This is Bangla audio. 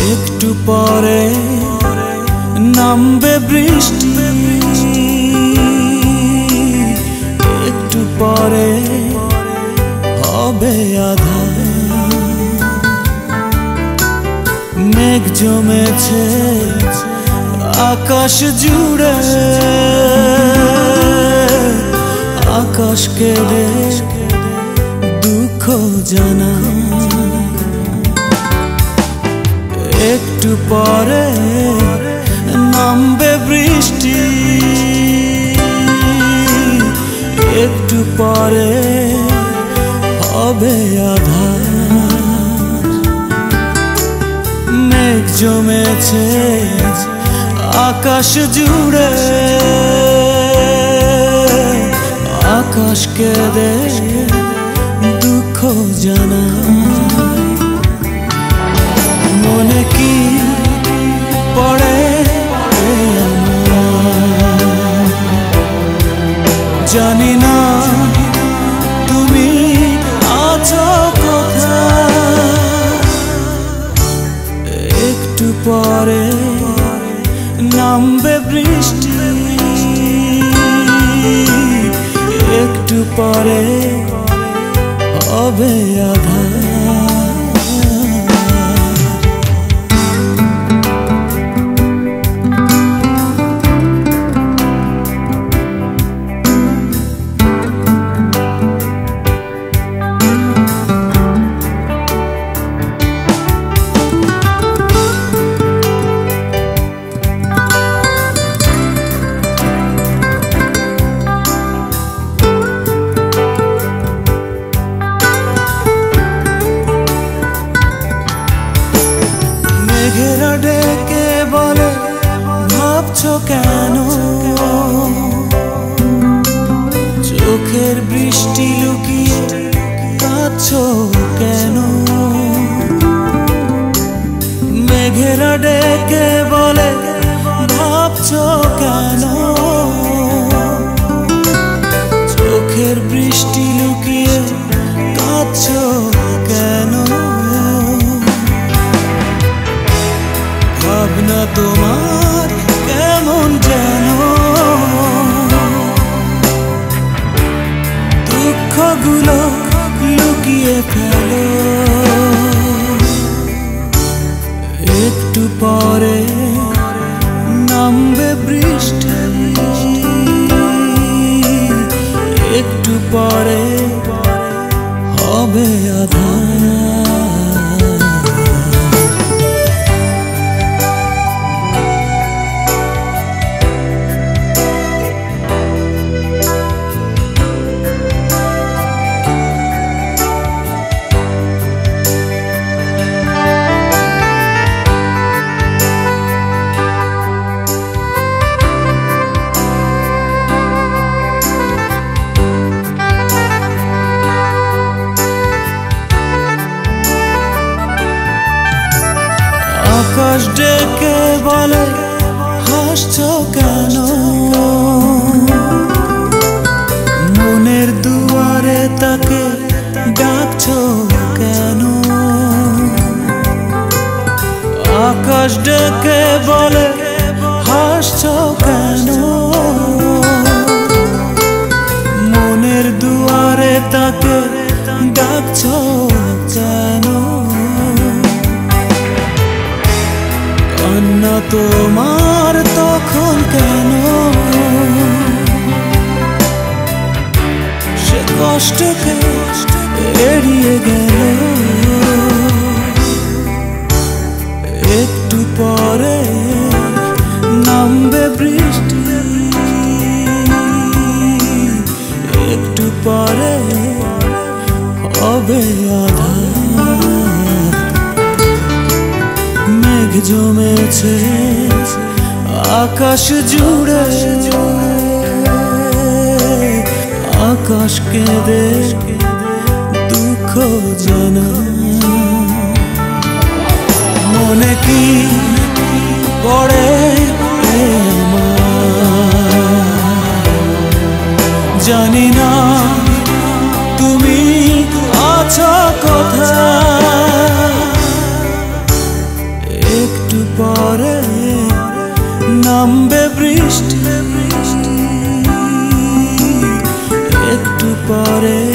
একটু পরে নামবে বৃষ্টি, একটু পরে হবে আঁধার। মেঘ জমেছে আকাশ জুড়ে, আকাশ কেঁদে দুঃখ জানায়। একটু পরে নামবে বৃষ্টি, একটু পরে হবে আঁধার। মেঘ জমেছে আকাশ জুড়ে, আকাশ কেঁদে দুঃখ জানায়। মনে কি পড়ে জানি না, তুমি আছো কোথায়। একটু পরে নামবে বৃষ্টি, একটু পরে হবে আঁধার। মেঘেরা ডেকে বলে ভাবছো কেন, চোখের বৃষ্টি লুকিয়ে কাঁদছো কেন। মেঘেরা ডেকে বলে ভাবছো কেন, চোখের বৃষ্টি লুকিয়ে কাঁদছো কেন। ভাবনা তোমার কেমন যেন, দুঃখগুলো লুকিয়ে ফেলো। একটু পরে নামবে বৃষ্টি, একটু পরে হবে আঁধার। আকাশ ডেকে বলে হাসছো কেন, মনের দুয়ারে তাকে ডাকছো কেন। আকাশ ডেকে বলে হাসছো কেন, মনের দুয়ারে তাকে ডাকছো কেন। কান্না তোমার তখন কেন, সে কষ্টকে এড়িয়ে গেল। একটু পরে নামবে বৃষ্টি, একটু পরে হবে আঁধার। মেঘ জমেছে আকাশ জুড়ে, আকাশ কেঁদে দুঃখ জানায়। মনে কি পড়ে জানি না, তুমি আছো কোথায়। পরে